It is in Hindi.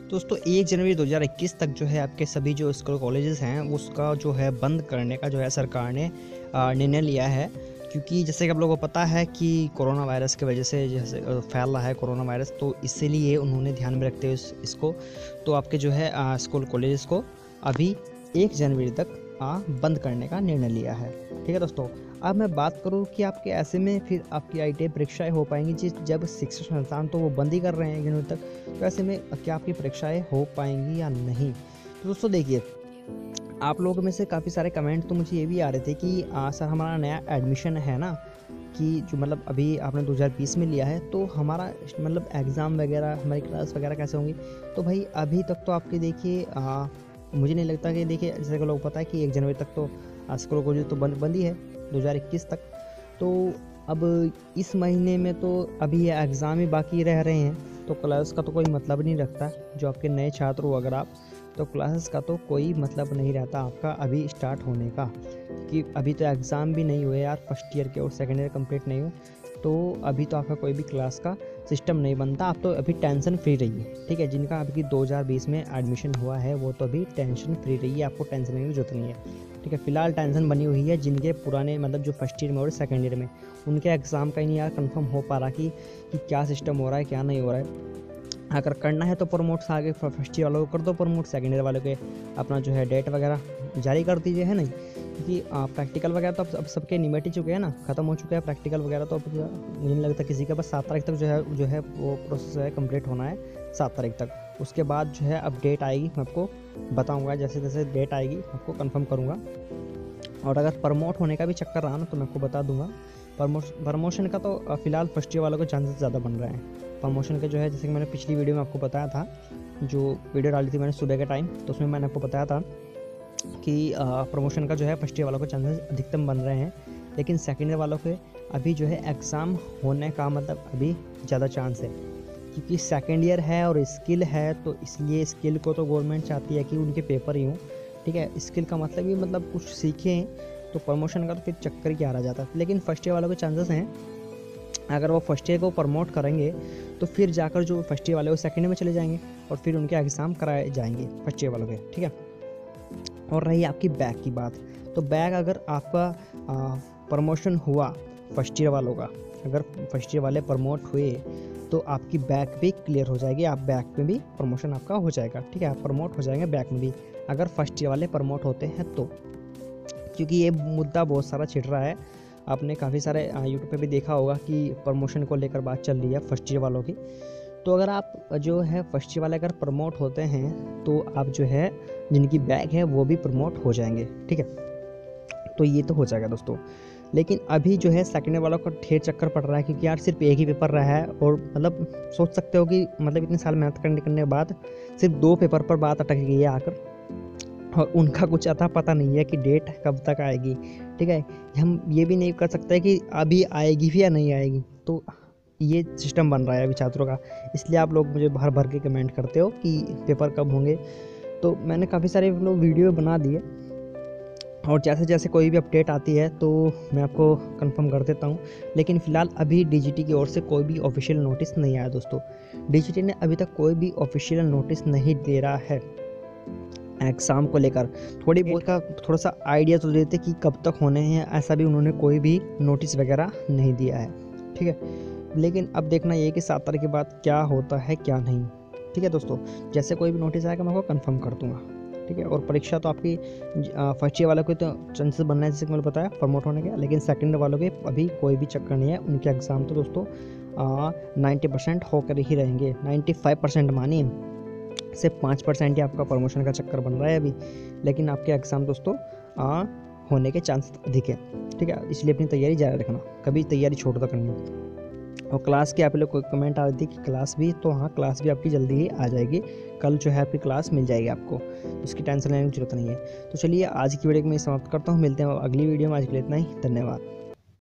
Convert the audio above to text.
दोस्तों 1 जनवरी 2021 तक जो है आपके सभी जो स्कूल कॉलेजेस हैं उसका जो है बंद करने का जो है सरकार ने निर्णय लिया है। क्योंकि जैसे कि आप लोगों को पता है कि कोरोना वायरस की वजह से जैसे फैल रहा है कोरोना वायरस, तो इसीलिए उन्होंने ध्यान में रखते हुए इसको तो आपके जो है स्कूल कॉलेजेस को अभी 1 जनवरी तक बंद करने का निर्णय लिया है। ठीक है दोस्तों, अब मैं बात करूं कि आपके ऐसे में फिर आपकी IIT परीक्षाएं हो पाएंगी जब शिक्षण संस्थान तो वो बंद ही कर रहे हैं 1 जनवरी तक, तो ऐसे में क्या आपकी परीक्षाएं हो पाएंगी या नहीं। तो दोस्तों देखिए, आप लोगों में से काफ़ी सारे कमेंट तो मुझे ये भी आ रहे थे कि सर हमारा नया एडमिशन है ना, कि जो मतलब अभी आपने 2020 में लिया है तो हमारा मतलब एग्ज़ाम वगैरह हमारी क्लास वगैरह कैसे होंगी। तो भाई अभी तक तो आपके देखिए मुझे नहीं लगता कि देखिए जैसे कि लोग पता है कि 1 जनवरी तक तो स्कूल कॉलेज तो बंद ही है 2021 तक। तो अब इस महीने में तो अभी ये एग्ज़ाम ही बाकी रह रहे हैं, तो क्लास का तो कोई मतलब नहीं रखता। जो आपके नए छात्र हो अगर आप, तो क्लासेस का तो कोई मतलब नहीं रहता आपका अभी स्टार्ट होने का, कि अभी तो एग्ज़ाम भी नहीं हुए यार, फर्स्ट ईयर के और सेकेंड ईयर कंप्लीट नहीं हुए, तो अभी तो आपका कोई भी क्लास का सिस्टम नहीं बनता। आप तो अभी टेंशन फ्री रहिए। ठीक है, जिनका अभी 2020 में एडमिशन हुआ है वो तो अभी टेंशन फ्री रहिए, आपको टेंशन लेने की जरूरत नहीं है। ठीक है, फिलहाल टेंशन बनी हुई है जिनके पुराने मतलब जो फर्स्ट ईयर में और सेकेंड ईयर में उनके एग्ज़ाम का ही नहीं यार कंफर्म हो पा रहा कि क्या सिस्टम हो रहा है क्या नहीं हो रहा है। अगर करना है तो प्रमोट्स आगे फर्स्ट ईयर वालों को कर दो प्रमोट, सेकेंड ईयर वालों के अपना जो है डेट वगैरह जारी कर दीजिए, है नहीं। क्योंकि प्रैक्टिकल वगैरह तो अब सबके निमेट ही चुके हैं ना, ख़त्म हो चुके हैं प्रैक्टिकल वगैरह, तो अब मुझे नहीं लगता किसी का, बस 7 तारीख तक जो है वो प्रोसेस है कंप्लीट होना है 7 तारीख तक। उसके बाद जो है अब डेट आएगी मैं आपको बताऊंगा, जैसे जैसे डेट आएगी आपको कंफर्म करूंगा। और अगर प्रमोट होने का भी चक्कर रहा ना तो मैं आपको बता दूंगा। प्रमोशन का तो फिलहाल फर्स्ट ईयर वालों को चांसेस ज़्यादा बन रहे हैं। प्रमोशन का जो है जैसे कि मैंने पिछली वीडियो में आपको बताया था, जो वीडियो डाली थी मैंने सुबह के टाइम, तो उसमें मैंने आपको बताया था कि प्रमोशन का जो है फर्स्ट ईयर वालों को चांसेस अधिकतम बन रहे हैं, लेकिन सेकेंड ईयर वालों के अभी जो है एग्ज़ाम होने का मतलब अभी ज़्यादा चांस है। क्योंकि सेकेंड ईयर है और स्किल है, तो इसलिए स्किल को तो गवर्नमेंट चाहती है कि उनके पेपर ही हों। ठीक है, स्किल का मतलब ही मतलब कुछ सीखें, तो प्रमोशन का तो फिर चक्कर ही क्या रह जाता है। लेकिन फर्स्ट ईयर वालों के चांसेस हैं, अगर वो फर्स्ट ईयर को प्रमोट करेंगे तो फिर जाकर जो फर्स्ट ईयर वाले वो सेकेंड ईयर में चले जाएंगे और फिर उनके एग्ज़ाम कराए जाएंगे फर्स्ट ईयर वालों के। ठीक है, और रही आपकी बैक की बात, तो बैक अगर आपका प्रमोशन हुआ फर्स्ट ईयर वालों का, अगर फर्स्ट ईयर वाले प्रमोट हुए तो आपकी बैक भी क्लियर हो जाएगी, आप बैक में भी प्रमोशन आपका हो जाएगा। ठीक है, आप प्रमोट हो जाएंगे बैक में भी अगर फर्स्ट ईयर वाले प्रमोट होते हैं तो। क्योंकि ये मुद्दा बहुत सारा छिड़ रहा है, आपने काफ़ी सारे यूट्यूब पे भी देखा होगा कि प्रमोशन को लेकर बात चल रही है फर्स्ट ईयर वालों की। तो अगर आप जो है फर्स्ट ईयर वाले अगर प्रमोट होते हैं तो आप जो है जिनकी बैक है वो भी प्रमोट हो जाएंगे। ठीक है, तो ये तो हो जाएगा दोस्तों। लेकिन अभी जो है सेकेंड ईयर वालों का ढेर चक्कर पड़ रहा है, क्योंकि यार सिर्फ एक ही पेपर रहा है और मतलब सोच सकते हो कि मतलब इतने साल मेहनत करने के बाद सिर्फ 2 पेपर पर बात अटक गई है आकर, और उनका कुछ अता पता नहीं है कि डेट कब तक आएगी। ठीक है, हम ये भी नहीं कर सकते कि अभी आएगी भी या नहीं आएगी, तो ये सिस्टम बन रहा है अभी छात्रों का। इसलिए आप लोग मुझे भर भर के कमेंट करते हो कि पेपर कब होंगे, तो मैंने काफ़ी सारे लोग वीडियो बना दिए, और जैसे जैसे कोई भी अपडेट आती है तो मैं आपको कंफर्म कर देता हूँ। लेकिन फ़िलहाल अभी DGT की ओर से कोई भी ऑफिशियल नोटिस नहीं आया दोस्तों। DGT ने अभी तक कोई भी ऑफिशियल नोटिस नहीं दे रहा है एग्ज़ाम को लेकर। थोड़ी बहुत का थोड़ा सा आइडिया तो देते कि कब तक होने हैं, ऐसा भी उन्होंने कोई भी नोटिस वगैरह नहीं दिया है। ठीक है, लेकिन अब देखना ये कि 7 तारीख के बाद क्या होता है क्या नहीं। ठीक है दोस्तों, जैसे कोई भी नोटिस आएगा मैं आपको कंफर्म कर दूंगा। ठीक है, और परीक्षा तो आपकी फर्स्ट ईयर वालों के तो चांसेस बनना है जैसे कि मैंने बताया प्रमोट होने के, लेकिन सेकेंड ईयर वालों के अभी कोई भी चक्कर नहीं है। उनके एग्ज़ाम तो दोस्तों 90% होकर ही रहेंगे, 95% मानिए, सिर्फ 5% ही आपका प्रमोशन का चक्कर बन रहा है अभी। लेकिन आपके एग्ज़ाम दोस्तों होने के चांस अधिक है। ठीक है, इसलिए अपनी तैयारी जारी रखना, कभी तैयारी छोड़ दो करनी। और क्लास की आप लोग कोई कमेंट आ रही थी कि क्लास भी, तो हाँ क्लास भी आपकी जल्दी ही आ जाएगी, कल जो है आपकी क्लास मिल जाएगी आपको, उसकी टेंशन लेने की जरूरत नहीं है। तो चलिए आज की वीडियो में समाप्त करता हूँ, मिलते हैं अगली वीडियो में। आज के लिए इतना ही, धन्यवाद।